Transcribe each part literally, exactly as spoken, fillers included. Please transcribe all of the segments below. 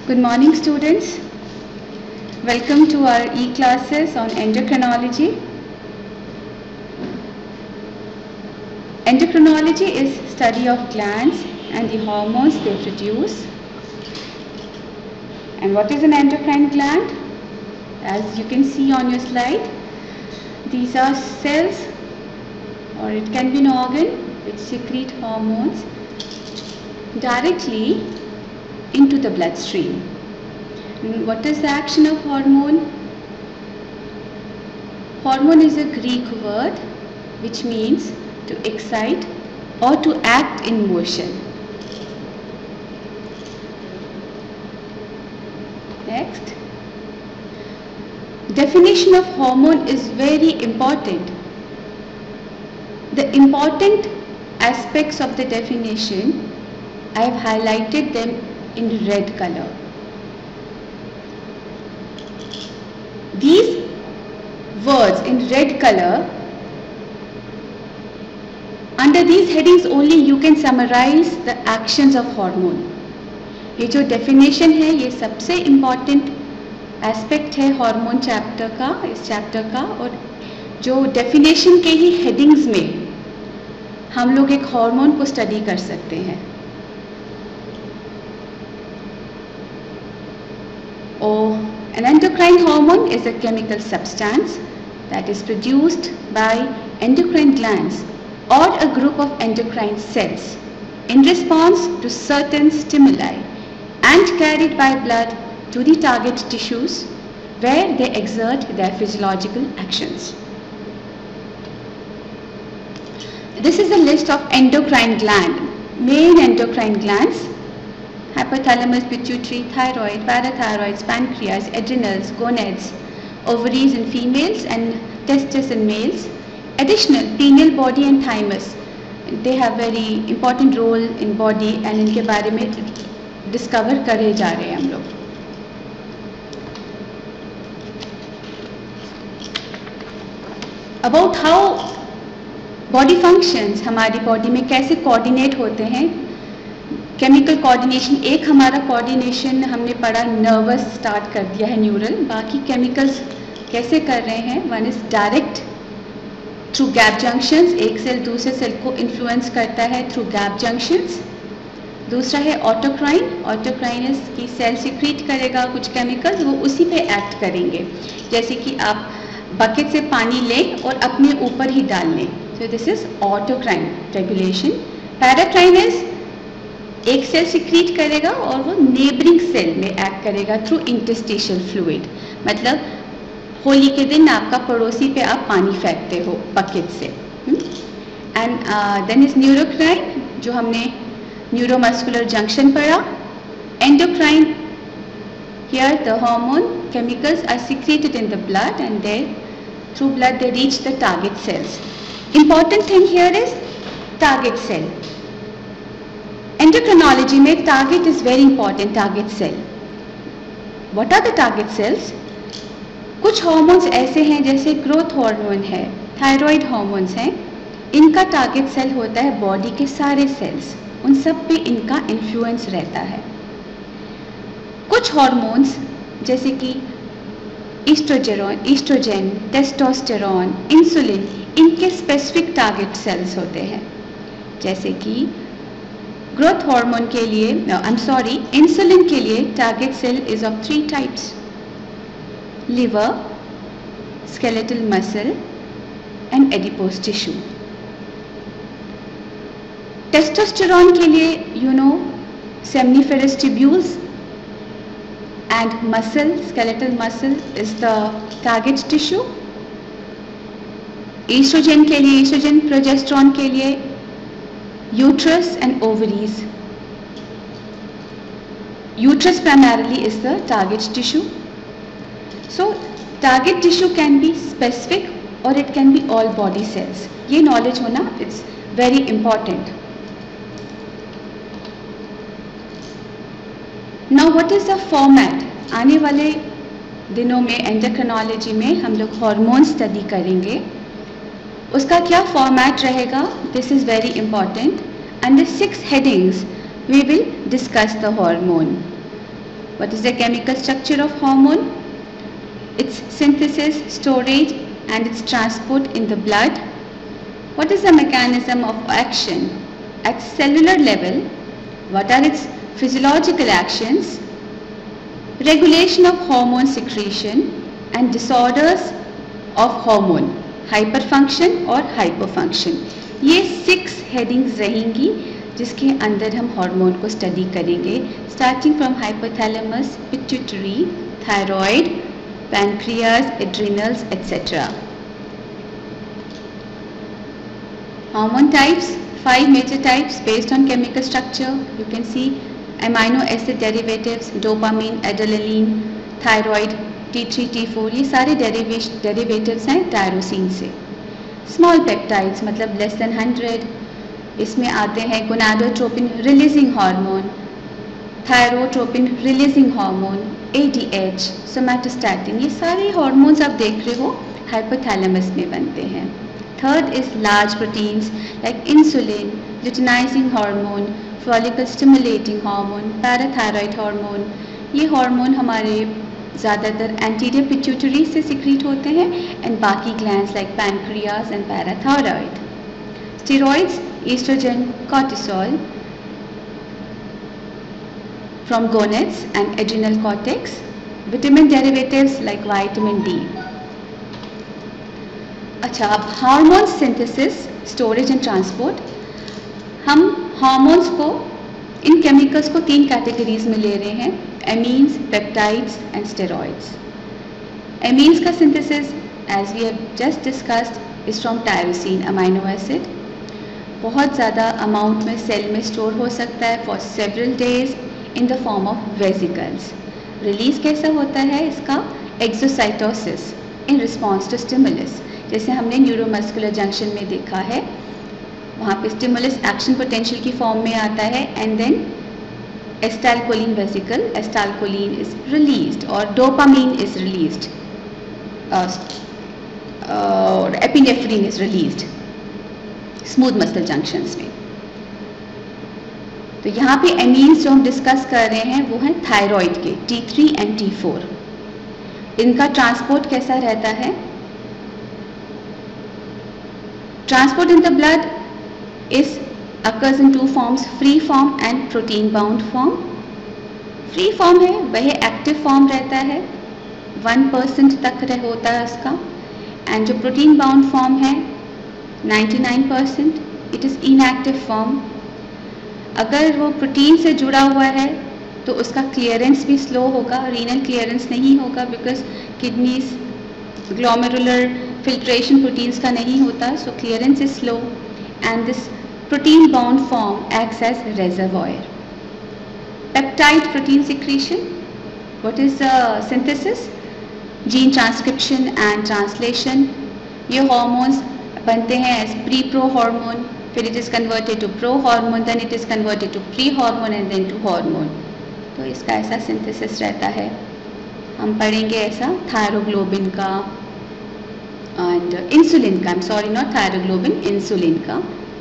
Good morning, students. Welcome to our e-classes on endocrinology. Endocrinology is study of glands and the hormones they produce. And what is an endocrine gland? As you can see on your slide, these are cells, or it can be an organ which secrete hormones directly into the bloodstream. And what is the action of hormone? Hormone is a Greek word which means to excite or to act in motion. Next, definition of hormone is very important. The important aspects of the definition, I have highlighted them in red color. These words in red color, under these headings only you can summarize the actions of hormone. ये जो definition है ये सबसे important aspect है hormone chapter का, इस chapter का, और जो definition के ही headings में हम लोग एक hormone को study कर सकते हैं. Oh, an endocrine hormone is a chemical substance that is produced by endocrine glands or a group of endocrine cells in response to certain stimuli and carried by blood to the target tissues where they exert their physiological actions. This is a list of endocrine gland, main endocrine glands: hypothalamus, pituitary, thyroid, parathyroids, pancreas, adrenals, gonads, ovaries in females and testes in males. Additional, pineal body and thymus. They have very important role in body and इनके बारे में discover करे जा रहे हैं हम लोग. About how body functions, हमारी body में कैसे coordinate होते हैं. केमिकल कोऑर्डिनेशन, एक हमारा कोऑर्डिनेशन हमने पढ़ा नर्वस स्टार्ट कर दिया है, न्यूरल. बाकी केमिकल्स कैसे कर रहे हैं? One is direct through gap junctions, एक सेल दूसरे सेल को इन्फ्लुएंस करता है थ्रू गैप जंक्शंस. दूसरा है ऑटोक्राइन. ऑटोक्राइन की सेल सिक्रीट करेगा कुछ केमिकल्स, वो उसी पे एक्ट करेंगे. जैसे कि आप बकेट से पानी लें और अपने ऊपर ही डाल लें. So this is autocrine regulation. Paracrine is एक सेल सिक्रीट करेगा और वो नेबरिंग सेल में एक्ट करेगा थ्रू इंटरस्टिशियल फ्लूइड. मतलब होली के दिन आपका पड़ोसी पे आप पानी फेंकते हो बकेट से. एंड देन इज न्यूरोक्राइन, जो हमने न्यूरोमस्कुलर जंक्शन पढ़ा. Endocrine, here the hormone chemicals are secreted in the blood and there through blood they reach the target cells. Important thing here is target cell. Endocrinology में target is very important. Target cell. What are the target cells? कुछ hormones ऐसे हैं जैसे growth hormone है, thyroid hormones हैं. इनका target cell होता है body के सारे cells. उन सब पे इनका influence रहता है. कुछ hormones जैसे कि estrogen, estrogen, testosterone, insulin, इनके specific target cells होते हैं. जैसे कि ग्रोथ हार्मोन के लिए, आई एम सॉरी, इंसुलिन के लिए target cell is of three types: liver, skeletal muscle and adipose tissue. Testosterone के लिए you know seminiferous tubules and muscle, skeletal muscle is the target tissue. Oestrogen के लिए, oestrogen progesterone के लिए uterus and ovaries. Uterus primarily is the target tissue. So target tissue can be specific or it can be all body cells. ये knowledge होना it's very important. Now what is the format? आने वाले दिनों में endocrinology में हम लोग hormone study करेंगे. उसका क्या फॉर्मेट रहेगा? This is very important. Under six headings we will discuss the hormone. What is the chemical structure of hormone? Its synthesis, storage and its transport in the blood. What is the mechanism of action at cellular level? What are its physiological actions? Regulation of hormone secretion and disorders of hormone, hyperfunction और hypofunction. ये six headings रहेंगी जिसके अंदर हम hormone को study करेंगे, starting from hypothalamus, pituitary, thyroid, pancreas, adrenals etcetera. Hormone types, five major types based on chemical structure. You can see amino acid derivatives, dopamine, adrenaline, thyroid, T three, T four, ये सारे derivatives हैं tyrosine से. Small peptides मतलब less than hundred, इसमें आते हैं gonadotropin releasing hormone, thyrotropin releasing hormone, A D H, somatostatin, ये सारे हार्मोन्स आप देख रहे हो हाइपोथैलेमस में बनते हैं. Third is large proteins like insulin, luteinizing hormone, follicle stimulating hormone, parathyroid hormone. ये हार्मोन हमारे ज़्यादातर एंटीरियर पिट्यूटरी से सिक्रीट होते हैं एंड बाकी glands like pancreas and parathyroid. Steroids, oestrogen, cortisol from gonads and adrenal cortex. Vitamin derivatives like vitamin D. अच्छा, अब hormone synthesis, storage and transport. हम हार्मोन्स को, इन केमिकल्स को तीन कैटेगरीज में ले रहे हैं, amines, peptides and steroids. Amines का synthesis as we have just discussed is from tyrosine amino acid. बहुत ज़्यादा अमाउंट में सेल में स्टोर हो सकता है for several days in the form of vesicles. Release कैसा होता है इसका? Exocytosis in response to stimulus, जैसे हमने न्यूरोमस्कुलर जंक्शन में देखा है. वहाँ पे स्टिमुलस एक्शन पोटेंशियल की फॉर्म में आता है and then acetylcholine vesicle, acetylcholine is released और डोपामीन इज रिलीज्ड और epinephrine is released smooth muscle junctions में. तो यहाँ पे एमीन्स जो हम डिस्कस कर रहे हैं वो हैं थायराइड के T three and T four. इनका ट्रांसपोर्ट कैसा रहता है? Transport in the blood is occurs in two forms, free form and protein bound form. Free form है वह एक्टिव फॉर्म रहता है, वन परसेंट तक रह होता है उसका, एंड जो प्रोटीन बाउंड फॉर्म है ninety nine percent, it is inactive form. अगर वो प्रोटीन से जुड़ा हुआ है तो उसका क्लियरेंस भी स्लो होगा, रीनल क्लियरेंस नहीं होगा because kidneys glomerular filtration proteins का नहीं होता, so clearance is slow and this protein bound form acts as reservoir. Peptide protein secretion, what is the synthesis? Gene transcription and translation. ये hormones बनते हैं as pre pro hormone, फिर it is converted to pro hormone, then it is converted to pre hormone and then to hormone. तो इसका ऐसा synthesis रहता है. हम पढ़ेंगे ऐसा थायरोग्लोबिन का एंड इंसुलिन का, I am sorry not thyroglobin, insulin का.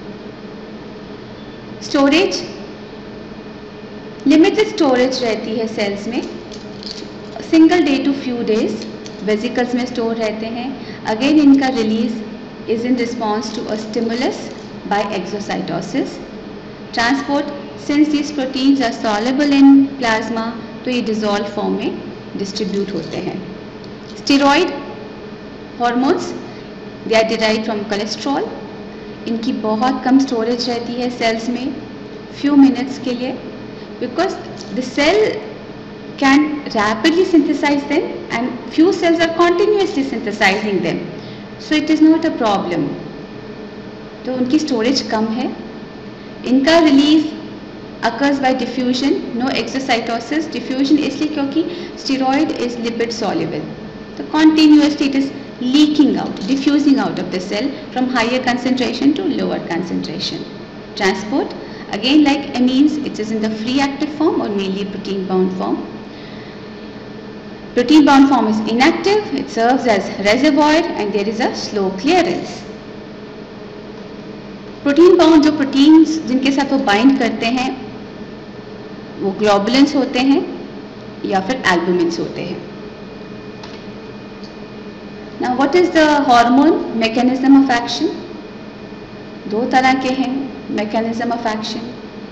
स्टोरेज, लिमिटेड स्टोरेज रहती है सेल्स में, single day to few days vesicles में स्टोर रहते हैं. अगेन इनका release is in response to a stimulus by exocytosis. Transport, since these proteins are soluble in plasma, तो ये dissolved form में distribute होते हैं. Steroid hormones, they are derived from cholesterol. इनकी बहुत कम storage रहती है cells में, few minutes के लिए, because the cell can rapidly synthesize them and few cells are continuously synthesizing them, so it is not a problem. तो उनकी storage कम है. इनका release occurs by diffusion, no exocytosis. Diffusion इसलिए क्योंकि स्टेरॉइड इज लिपिड सॉल्युबल, तो continuously it is leaking out, diffusing out of the cell from higher concentration to lower concentration. Transport again like amines, it is in the free active form और mainly protein bound form. Protein bound form is inactive, it serves as reservoir and there is a slow clearance. Protein bound, जो proteins जिनके साथ वो bind करते हैं वो globulins होते हैं. या फिर एल्बुमिन्स होते हैं। Now what is the hormone mechanism of action? दो तरह के हैं mechanism of action.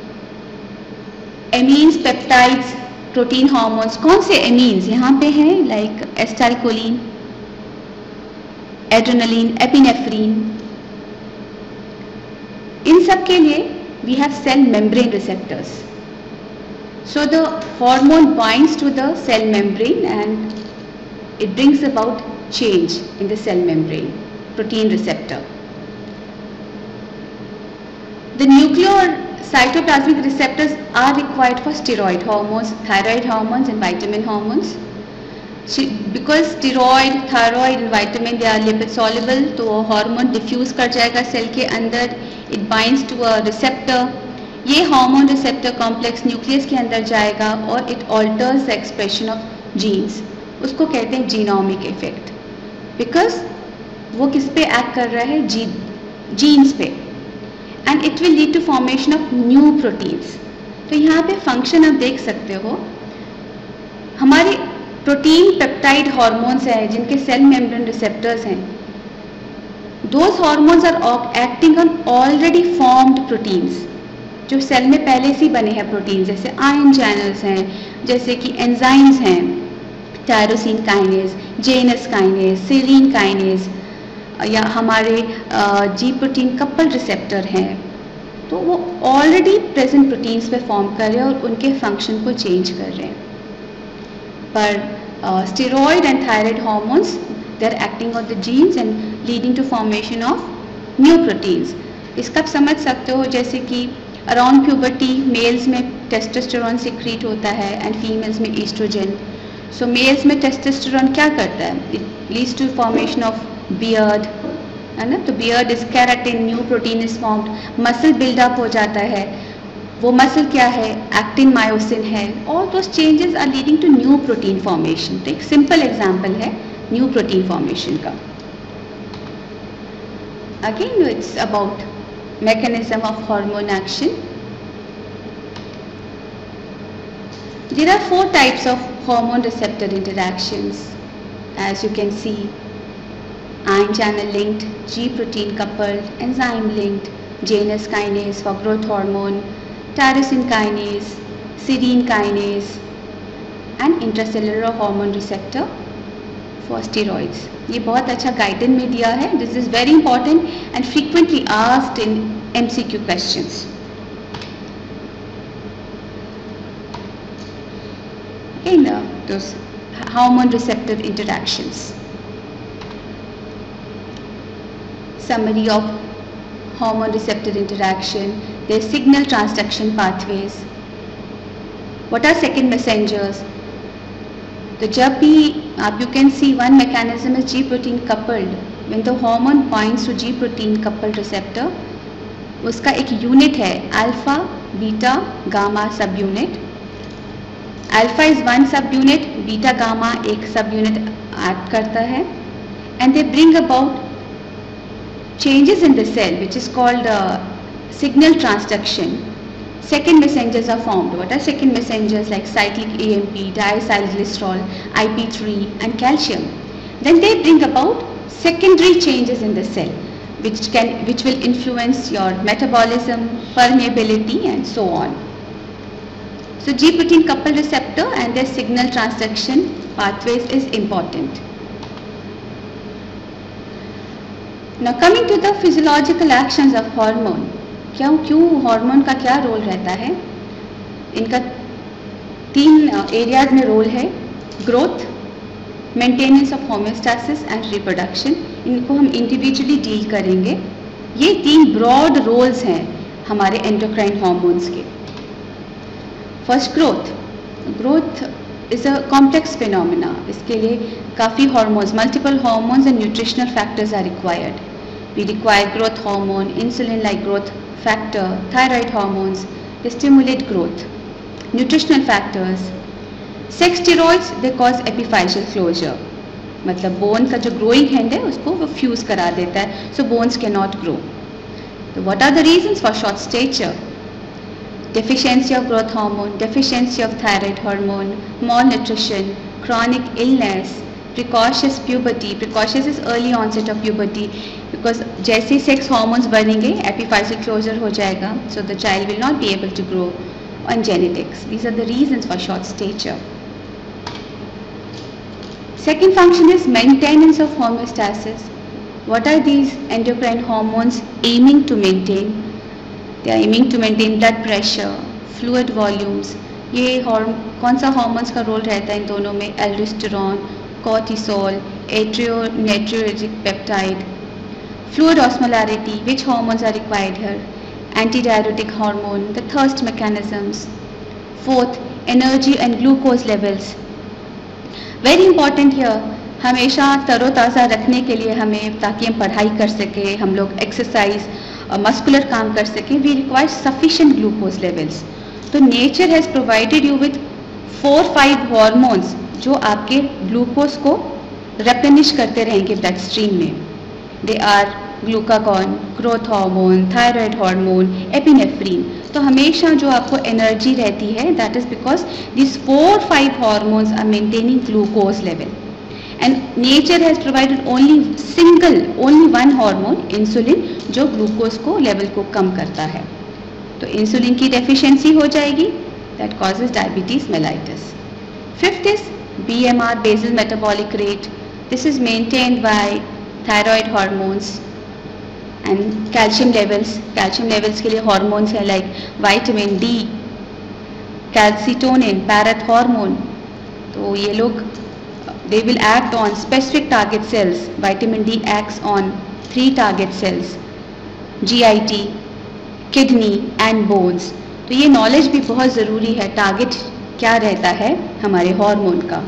Amines, peptides, protein hormones. कौन से एमीन्स यहाँ पे हैं? Like acetylcholine, adrenaline, epinephrine. इन सब के लिए we have cell membrane receptors. So the hormone binds to the cell membrane and it brings about change in the cell membrane, protein receptor. The nuclear cytoplasmic receptors are required for steroid hormones, thyroid hormones and vitamin hormones. Because steroid, thyroid and vitamin they are lipid soluble, तो वो hormone diffuse कर जाएगा cell के अंदर, it binds to a receptor. ये hormone receptor complex nucleus के अंदर जाएगा और it alters the expression of genes. उसको कहते हैं जीनोमिक इफेक्ट, बिकॉज वो किस पे एक्ट कर रहा है? जी जीन्स पे, and it will lead to formation of new proteins. तो यहाँ पे फंक्शन आप देख सकते हो, हमारे प्रोटीन पेप्टाइड हार्मोन्स हैं जिनके सेल मेम्ब्रेन रिसेप्टर्स हैं, those hormones are acting on already formed proteins जो सेल में पहले से बने हैं प्रोटीन, जैसे आयन चैनल्स हैं, जैसे कि एंजाइम्स हैं, tyrosine kinase, JNS kinase, serine kinase, या हमारे जी प्रोटीन कपल रिसेप्टर हैं। तो वो ऑलरेडी प्रेजेंट प्रोटीन्स पे फॉर्म कर रहे हैं और उनके फंक्शन को चेंज कर रहे हैं। पर steroid and thyroid hormones they are acting on the genes and leading to formation of new proteins. इसका आप समझ सकते हो जैसे कि अराउंड प्यूबर्टी मेल्स में टेस्टोस्टेरोन सिक्रीट होता है एंड फीमेल्स में ईस्ट्रोजन। सो मेल्स में टेस्टोस्टेरोन क्या करता है? It leads to formation of beard, है ना? तो beard is keratin, new protein is formed, muscle buildup हो जाता है। वो मसल क्या है? एक्टिन मायोसिन है। All those changes are leading to new protein formation. तो एक सिंपल एग्जांपल है न्यू प्रोटीन फॉर्मेशन का। Again it's about mechanism of hormone action. There are four types of hormone receptor interactions, as you can see: ion channel linked, G protein coupled, enzyme linked, Janus kinase for growth hormone, tyrosine kinase, serine kinase, and intracellular hormone receptor for steroids. ये बहुत अच्छा guidance में दिया है. This is very important and frequently asked in MCQ questions. In uh, those hormone receptor interactions. Summary of hormone receptor interaction. Their signal transduction pathways. What are second messengers? तो जब भी आप you can see one mechanism is G protein coupled. When the hormone binds to G protein coupled receptor, उसका एक unit है alpha, beta, gamma subunit. Alpha is one subunit, beta gamma एक subunit act करता है, and they bring about changes in the cell which is called uh, signal transduction. Second messengers are formed. What are second messengers? Like cyclic A M P, diacylglycerol, I P three and calcium. Then they bring about secondary changes in the cell which can which will influence your metabolism, permeability and so on. So G protein coupled receptor and their signal transduction pathways is important. Now coming to the physiological actions of hormone. क्यों क्यों hormone का क्या role रहता है? इनका तीन areas में role है: growth, maintenance of homeostasis and reproduction. इनको हम इंडिविजुअली डील करेंगे. ये तीन ब्रॉड रोल्स हैं हमारे एंडोक्राइन हार्मोन्स के. First growth. Growth is a complex phenomena. इसके लिए काफ़ी hormones, multiple hormones and nutritional factors are required. We require growth hormone, insulin-like growth factor, thyroid hormones. They stimulate growth. Nutritional factors. Sex steroids they cause epiphyseal closure. मतलब bone का जो growing hand है उसको वो fuse करा देता है, so bones cannot grow. So what are the reasons for short stature? deficiency of growth hormone, deficiency of thyroid hormone, malnutrition, chronic illness, precocious puberty. Precocious is early onset of puberty because जैसे sex hormones बढ़ेंगे epiphyseal closure हो जाएगा, so the child will not be able to grow. And genetics. These are the reasons for short stature. Second function is maintenance of homeostasis. What are these endocrine hormones aiming to maintain? They are aiming to maintain blood pressure, fluid volumes. ये कौन सा hormones का role रहता है इन दोनों में? Aldosterone, cortisol, adrenergic peptide. Fluid osmolarity. Which hormones are required here? Antidiuretic hormone, the thirst mechanisms. Fourth, energy and glucose levels. Very important here. हमेशा तरोताज़ा रखने के लिए हमें, ताकि हम पढ़ाई कर सकें, हम लोग एक्सरसाइज और मस्कुलर काम कर सकें, we require sufficient glucose levels. तो nature has provided you with four five hormones जो आपके ग्लूकोज को replenish करते रहेंगे ब्लड स्ट्रीम में. They are glucagon, growth hormone, thyroid hormone, epinephrine. तो हमेशा जो आपको एनर्जी रहती है, that is because this four five hormones are maintaining glucose level. And nature has provided only single only one hormone, insulin, जो glucose को level को कम करता है. तो इंसुलिन की डेफिशिएंसी हो जाएगी, that causes diabetes mellitus. Fifth is B M R, basal metabolic rate. This is maintained by thyroid hormones. And calcium levels, calcium levels के लिए हॉर्मोन्स है like vitamin D, calcitonin, parathormone. तो ये लोग they will act on specific target cells. Vitamin D acts on three target cells, GIT, kidney and bones. तो ये knowledge भी बहुत ज़रूरी है, टारगेट क्या रहता है हमारे हार्मोन का.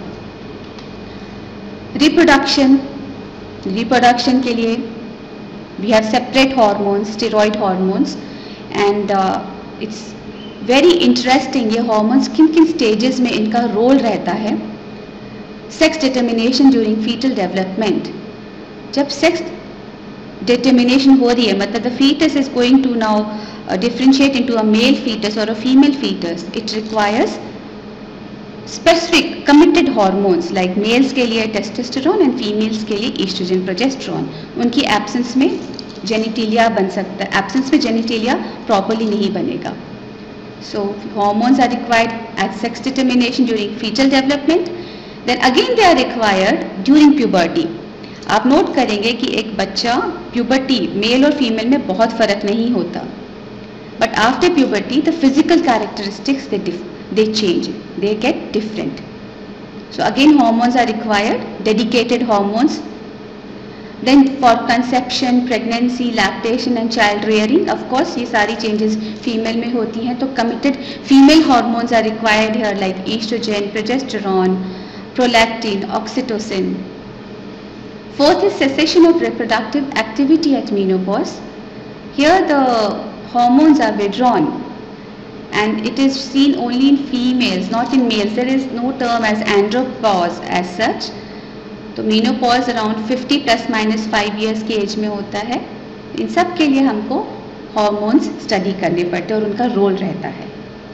रिप्रोडक्शन, रिप्रोडक्शन के लिए we have separate hormones, steroid hormones, and uh, it's very interesting ये hormones किन किन stages में इनका role रहता है. Sex determination during fetal development. जब sex determination हो रही है, मतलब the fetus is going to now uh, differentiate into a male fetus or a female fetus, it requires specific committed hormones like males के लिए testosterone and females के लिए estrogen, progesterone. उनकी absence में genitalia बन सकता है, absence में genitalia properly नहीं बनेगा. So hormones are required at sex determination during fetal development. Then again they are required during puberty. आप नोट करेंगे कि एक बच्चा puberty मेल और फीमेल में बहुत फर्क नहीं होता, but after puberty the physical characteristics they differ. They change, they get different. So again hormones are required, dedicated hormones. Then for conception, pregnancy, lactation and child rearing, of course ये सारी changes female में होती हैं, तो committed female hormones are required here like estrogen, progesterone, prolactin, oxytocin. Fourth is cessation of reproductive activity at menopause. Here the hormones are withdrawn. And it is seen only in females, not in males. There is no term as andropause as such. तो menopause around fifty plus minus five years की age में होता है. इन सब के लिए हमको hormones study करने पड़ते हैं और उनका role रहता है.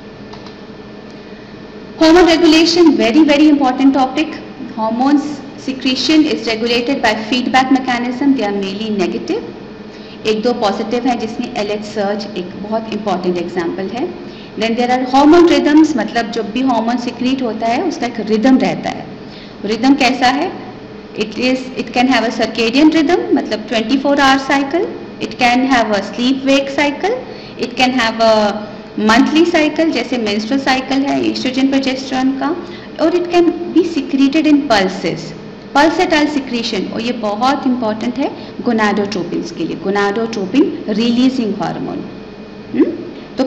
Hormone regulation, very very important topic. Hormones secretion is regulated by feedback mechanism. They are mainly negative. एक दो पॉजिटिव हैं जिसमें एल एच सर्ज एक बहुत इंपॉर्टेंट एग्जाम्पल है. Then there are hormone rhythms, मतलब जब भी हार्मोन सिक्रीट होता है उसका एक रिदम रहता है. रिदम कैसा है? It is it can have a circadian rhythm, मतलब twenty four hour cycle. It can have a sleep wake cycle. It can have a monthly cycle जैसे मेंस्ट्रुअल साइकिल है एस्ट्रोजन प्रोजेस्टेरोन का. और it can be secreted in pulses, pulsatile secretion. और ये बहुत important है gonadotropins के लिए, गोनाडोट्रोपिन रिलीजिंग हार्मोन. तो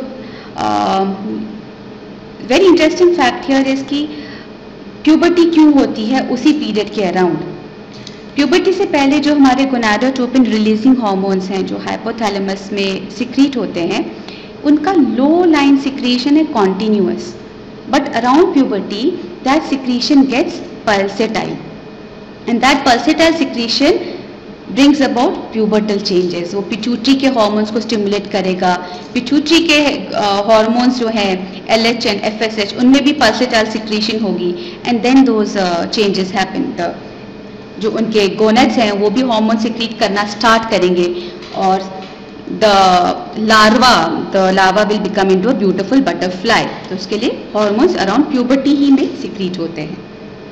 very interesting fact here is कि प्यूबर्टी क्यों होती है उसी पीरियड के अराउंड. प्यूबर्टी से पहले जो हमारे गोनाडोट्रोपिन रिलीजिंग हार्मोन्स हैं जो हाइपोथैलेमस में सिक्रीट होते हैं, उनका लो लाइन सिक्रीशन है continuous. But around puberty that secretion gets pulsatile. And that pulsatile secretion brings about pubertal changes. वो पिट्यूटरी के हार्मोन्स को स्टिमुलेट करेगा। पिट्यूटरी के हार्मोन्स uh, जो है L H and, F S H, उनमें भी पल्सेटाइल सिक्रीशन होगी and then those changes happen. जो उनके गोनेड्स हैं वो भी हार्मोन सिक्रीट करना स्टार्ट करेंगे और the larva the larva will become into a beautiful butterfly. तो उसके लिए हार्मोन्स अराउंड प्यूबर्टी ही में सिक्रीट होते हैं।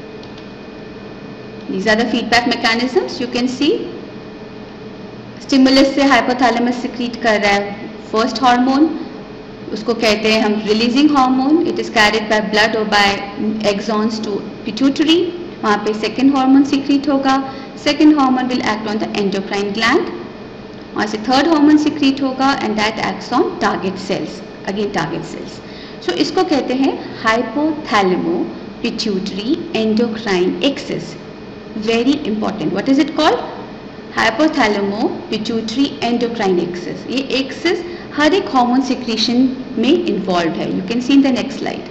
These are the feedback mechanisms. You can see stimulus से हाइपोथैलेमस सिक्रीट कर रहा है फर्स्ट हार्मोन, उसको कहते हैं हम releasing hormone. It is carried by blood और बाय एक्सॉन्स टू पिट्यूटरी। वहाँ पे सेकेंड हार्मोन सिक्रीट होगा। Second hormone will act on the endocrine gland. वहाँ से थर्ड हार्मोन सिक्रीट होगा and that acts on target cells, again target cells. So इसको कहते हैं hypothalamo pituitary endocrine axis. Very important. What is it called? Hypothalamo pituitary endocrine axis. ये axis हर एक hormone secretion में इन्वॉल्व है। You can see in the next slide.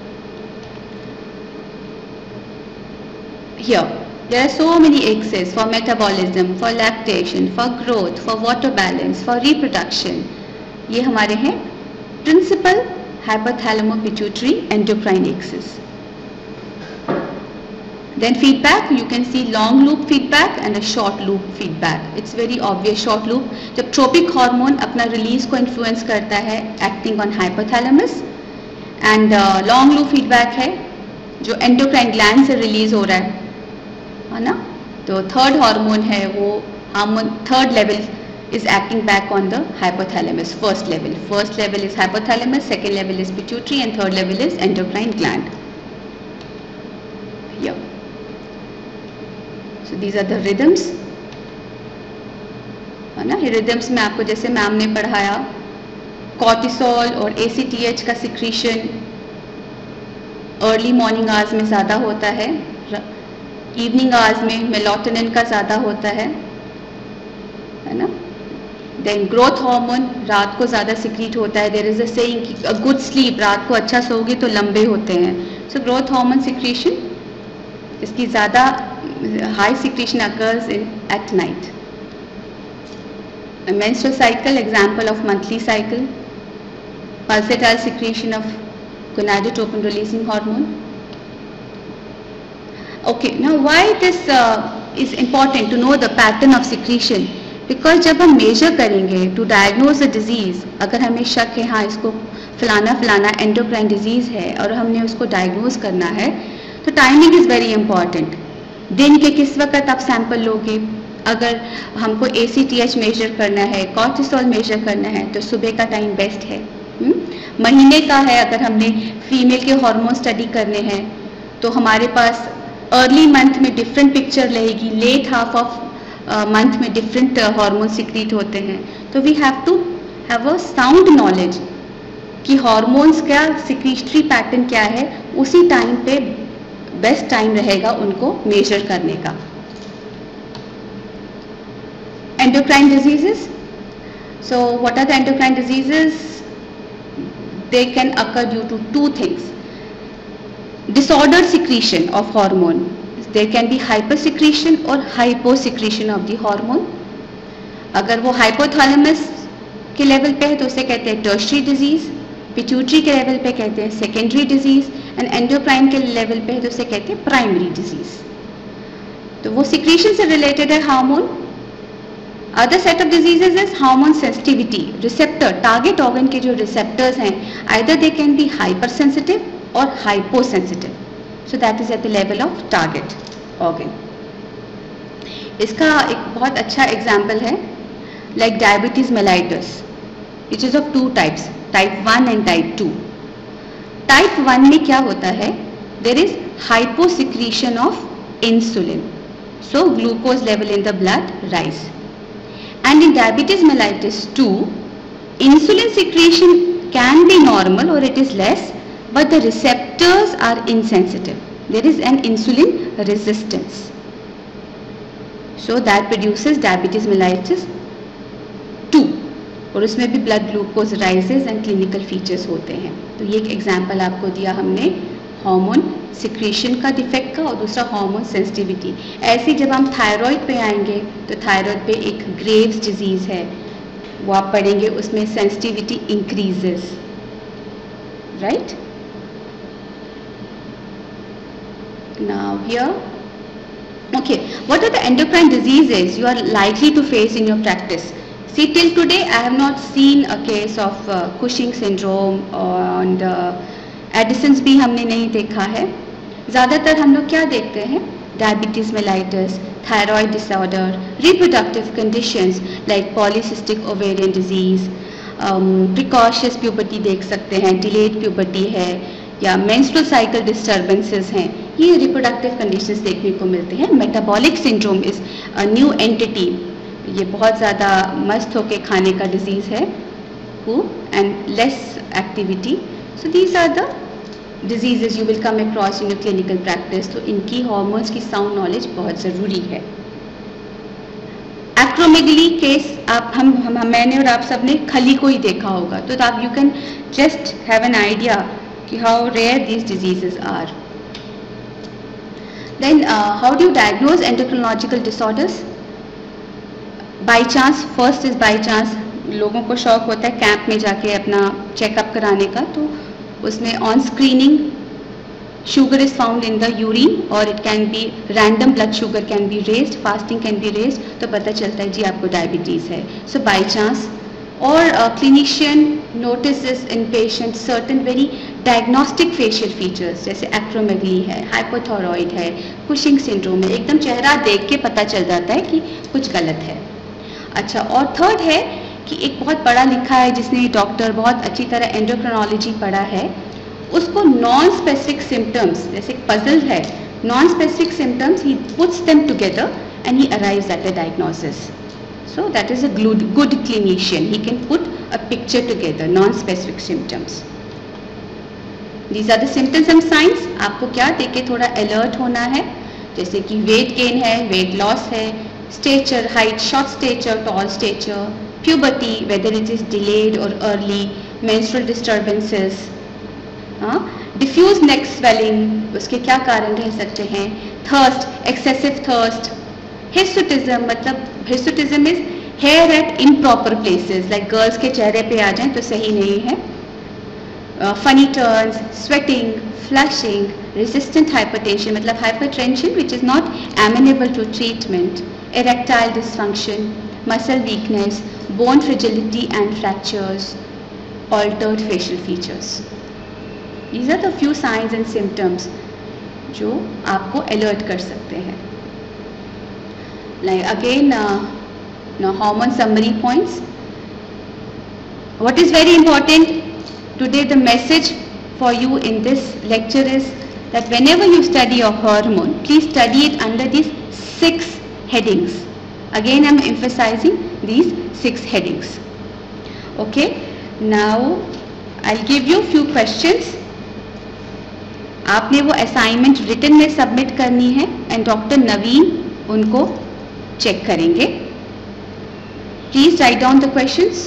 Here there are so many axis for metabolism, for lactation, for growth, for water balance, for reproduction. ये हमारे हैं principal hypothalamo pituitary endocrine axis. Then feedback, you can see long loop feedback and a short loop feedback. It's very obvious short loop. जब tropic hormone अपना release को influence करता है acting on hypothalamus, and uh, long loop feedback है जो endocrine gland से release हो रहा है, है ना? तो third hormone है वो hormone third level is acting back on the hypothalamus. First level, first level is hypothalamus, second level is pituitary, and third level is endocrine gland. Yeah. So these are the rhythms, है ना? Rhythms में आपको जैसे ma'am ने पढ़ाया cortisol और A C T H का secretion early morning hours में ज़्यादा होता है, इवनिंग आवर्स में मेलाटोनिन का ज़्यादा होता है, है ना? देन ग्रोथ हार्मोन रात को ज़्यादा सिक्रीट होता है। देयर इज़ अ सेइंग कि अ गुड स्लीप, रात को अच्छा सोओगे तो लंबे होते हैं। सो ग्रोथ हार्मोन सिक्रीशन इसकी ज़्यादा high secretion occurs in at night. A menstrual cycle, example of monthly cycle. Pulsatile secretion of gonadotropin releasing hormone. Okay, now why this uh, is important to know the pattern of secretion? Because जब हम measure करेंगे to diagnose the disease, अगर हमें शक है हाँ इसको फलाना फलाना endocrine disease है और हमने उसको diagnose करना है, तो timing is very important. दिन के किस वक्त आप सैंपल लोगे? अगर हमको A C T H measure करना है, कॉर्टिसोल मेजर करना है, तो सुबह का टाइम बेस्ट है। हुँ? महीने का है, अगर हमने फीमेल के हार्मोन स्टडी करने हैं तो हमारे पास अर्ली मंथ में डिफरेंट पिक्चर रहेगी, लेट हाफ ऑफ मंथ में डिफरेंट हार्मोन सिक्रीट होते हैं। तो we have to have a sound knowledge कि हार्मोन्स का सिक्रीटरी पैटर्न क्या है, उसी टाइम पे बेस्ट टाइम रहेगा उनको मेजर करने का। Endocrine diseases, so what are the endocrine diseases? They can occur due to two things. Disordered secretion of hormone, there can be hyper secretion और hypo secretion of the hormone. अगर वो hypothalamus के level पे है तो उसे कहते हैं टर्शियरी डिजीज, पिट्यूटरी के लेवल पे कहते हैं सेकेंडरी डिजीज, एंड एंडोक्राइन के लेवल पे है तो उसे कहते हैं प्राइमरी डिजीज। तो वो सिक्रीशन से रिलेटेड है hormone. Other set of diseases is hormone sensitivity, receptor, target organ के जो रिसेप्टर्स हैं either they can be hyper sensitive और hypo sensitive, so that is at the level of target organ. इसका एक बहुत अच्छा एग्जाम्पल है like diabetes mellitus, which is of two types, type one and type two. Type one में क्या होता है? There is hypo secretion of insulin, so glucose level in the blood rise. And in diabetes mellitus two, insulin secretion can be normal और it is less, but the receptors are insensitive, there is an insulin resistance, so that produces diabetes mellitus two, और उसमें भी blood glucose rises and clinical features होते हैं। तो ये एक example आपको दिया हमने हार्मोन सिक्रीशन का डिफेक्ट का और दूसरा हार्मोन सेंसिटिविटी। ऐसे जब हम थायराइड पे आएंगे तो थायराइड पे एक ग्रेव्स डिजीज़ है, वो आप पढ़ेंगे, उसमें sensitivity increases, right. Now here, okay, what are the endocrine diseases you are likely to face in your practice? See, till today I have not seen a case of uh, Cushing syndrome and uh, Addison's भी हमने नहीं देखा है। ज़्यादातर हम लोग क्या देखते हैं? Diabetes mellitus, thyroid disorder, reproductive conditions like polycystic ovarian disease, precocious puberty देख सकते हैं, डिलेड प्यूबर्टी है, या मेंस्ट्रुअल साइकिल डिस्टर्बेंसेस हैं, ये रिप्रोडक्टिव कंडीशंस देखने को मिलते हैं। Metabolic syndrome is a new entity, ये बहुत ज़्यादा मस्त होके खाने का डिजीज़ है, हु and less activity. So these are the diseases you will come across in your clinical practice. तो इनकी हॉर्मोन्स की साउंड नॉलेज बहुत ज़रूरी है। एक्रोमेगली केस आप हम, हम मैंने और आप सब ने खली को ही देखा होगा, तो आप you can just have an idea कि how rare these diseases are. Then uh, how do you diagnose endocrinological disorders? By chance, first is by chance, लोगों को शौक होता है कैंप में जाके अपना चेकअप कराने का, तो उसमें on screening sugar is found in the urine or it can be random blood sugar can be raised, fasting can be raised, तो पता चलता है जी आपको डायबिटीज़ है। So by chance, or a clinician notices in patient certain very diagnostic facial features, जैसे acromegaly है, hypothyroid है, Cushing syndrome है, एकदम चेहरा देख के पता चल जाता है कि कुछ गलत है। अच्छा, और थर्ड है कि एक बहुत पढ़ा लिखा है जिसने डॉक्टर बहुत अच्छी तरह एंडोक्रिनोलॉजी पढ़ा है, उसको नॉन स्पेसिफिक सिम्टम्स, जैसे पजल है, non specific symptoms he puts them together and he arrives at the diagnosis. So that is a good, good clinician. He can put a picture together, non-specific symptoms. These are the symptoms and signs. आपको क्या देख के थोड़ा alert होना है, जैसे कि weight gain है, weight loss है, stature, height, short stature, tall stature, puberty, whether it is delayed or early, menstrual disturbances, हाँ, diffuse neck swelling, उसके क्या कारण रह सकते हैं, thirst, excessive thirst, हिस्टुटिज्म, मतलब hirsutism is hair at improper places, like girls के चेहरे पे आ जाएं तो सही नहीं है, funny turns, sweating, flushing, resistant hypertension मतलब hypertension which is not amenable to treatment, erectile dysfunction, muscle weakness, bone fragility and fractures, altered facial features. These are the few signs and symptoms जो आपको alert कर सकते हैं। Like again, uh, now hormone summary points. What is very important today, the message for you in this lecture is that whenever you study a hormone, please study it under these six headings. Again, I am emphasizing these six headings. Okay, now I'll give you few questions. आपने वो assignment written में submit करनी है and Doctor नवीन उनको check करेंगे। Please write down the questions.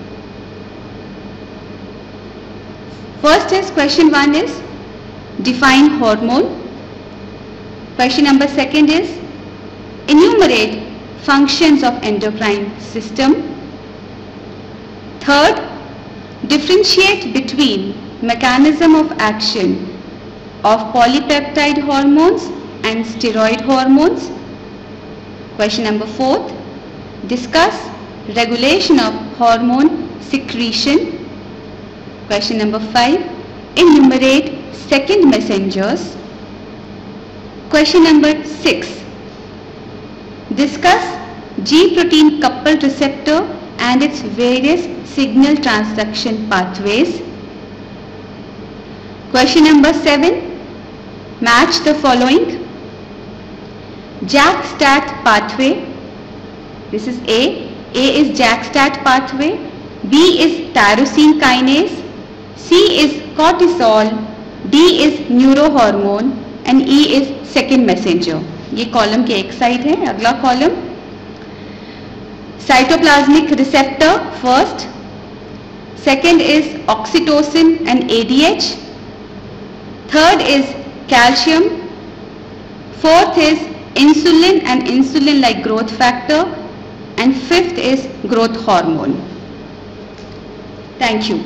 First is question one is define hormone. Question number second is enumerate functions of endocrine system. Third, differentiate between mechanism of action of polypeptide hormones and steroid hormones. Question number fourth, discuss regulation of hormone secretion. Question number five, enumerate second messengers. Question number six, discuss G protein coupled receptor and its various signal transduction pathways. Question number seven, match the following. JAK-STAT pathway, this is A, A is JAK-STAT pathway, B is tyrosine kinase, C is cortisol, D is neurohormone and E is second messenger. ये column के एक side है। अगला column cytoplasmic receptor first, second is oxytocin and A D H, third is calcium. Fourth is insulin and insulin-like growth factor. And fifth is growth hormone. Thank you.